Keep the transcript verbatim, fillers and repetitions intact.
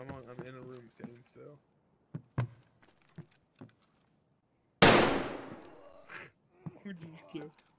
I'm on, I'm in a room standing still. Who'd you kill?